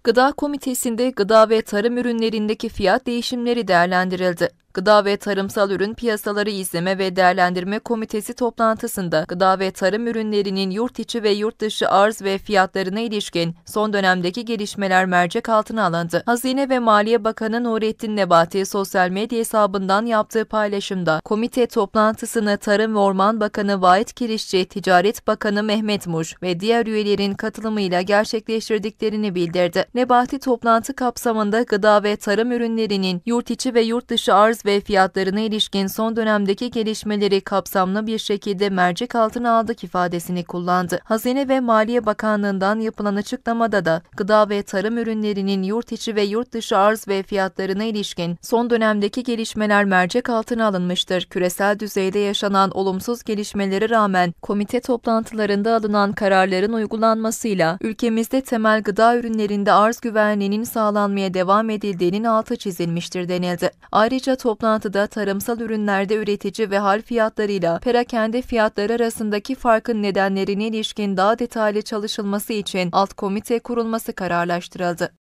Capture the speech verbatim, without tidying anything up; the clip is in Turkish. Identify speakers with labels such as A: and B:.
A: Gıda Komitesi'nde gıda ve tarım ürünlerindeki fiyat değişimleri değerlendirildi. Gıda ve Tarımsal Ürün Piyasaları İzleme ve Değerlendirme Komitesi toplantısında gıda ve tarım ürünlerinin yurt içi ve yurt dışı arz ve fiyatlarına ilişkin son dönemdeki gelişmeler mercek altına alındı. Hazine ve Maliye Bakanı Nurettin Nebati sosyal medya hesabından yaptığı paylaşımda komite toplantısını Tarım ve Orman Bakanı Vahit Kirişçi, Ticaret Bakanı Mehmet Muş ve diğer üyelerin katılımıyla gerçekleştirdiklerini bildirdi. Nebati toplantı kapsamında gıda ve tarım ürünlerinin yurt içi ve yurt dışı arz ve fiyatlarına ilişkin son dönemdeki gelişmeleri kapsamlı bir şekilde mercek altına aldık ifadesini kullandı. Hazine ve Maliye Bakanlığı'ndan yapılan açıklamada da gıda ve tarım ürünlerinin yurt içi ve yurt dışı arz ve fiyatlarına ilişkin son dönemdeki gelişmeler mercek altına alınmıştır. Küresel düzeyde yaşanan olumsuz gelişmelere rağmen komite toplantılarında alınan kararların uygulanmasıyla ülkemizde temel gıda ürünlerinde arz güvenliğinin sağlanmaya devam edildiğinin altı çizilmiştir denildi. Ayrıca toplantıda tarımsal ürünlerde üretici ve hal fiyatlarıyla perakende fiyatları arasındaki farkın nedenlerine ilişkin daha detaylı çalışılması için alt komite kurulması kararlaştırıldı.